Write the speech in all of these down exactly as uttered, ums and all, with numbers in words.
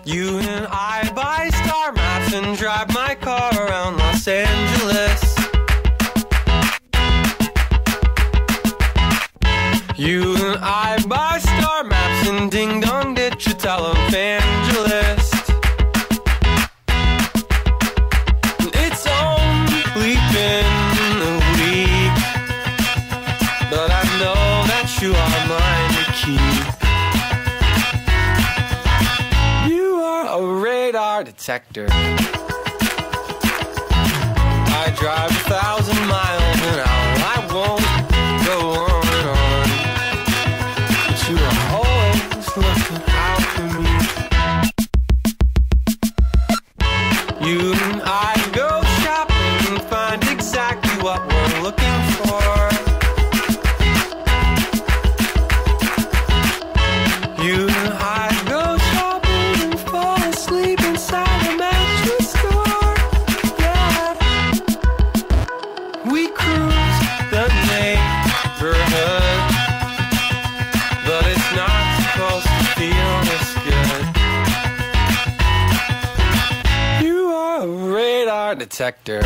You and I buy star maps and drive my car around Los Angeles. You and I buy star maps and ding-dong ditch a televangelist. It's only been a week, but I know that you are mine to keep. You are a radar detector. I drive a thousand miles an hour. I won't go on and on, but you are always looking out for me. You and I go shopping and find exactly what we're looking for. You and I go shopping and fall asleep inside a mattress store. Yeah, we cruise the neighborhood, but it's not supposed to feel this good. You are a radar detector.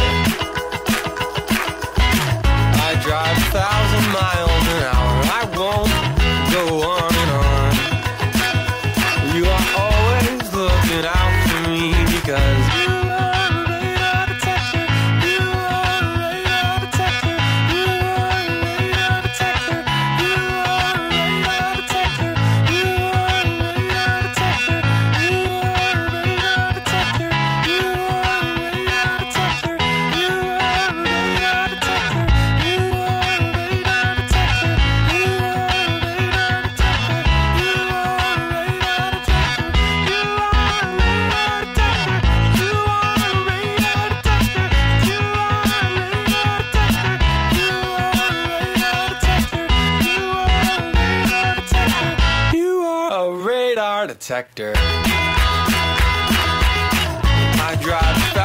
I drive a thousand miles an hour. I won't go on and on. You are always looking out for me because you are a radar detector. You are a radar detector. You are a radar detector. You are a radar detector. You are a radar detector. You are a radar detector. You are a radar detector. You are a radar detector. You are a radar detector. You are a radar detector. You are a radar detector. You are a radar detector. You are a radar detector. You are a radar detector. You are a radar detector. You are a radar detector. You are a radar detector. I drive fast.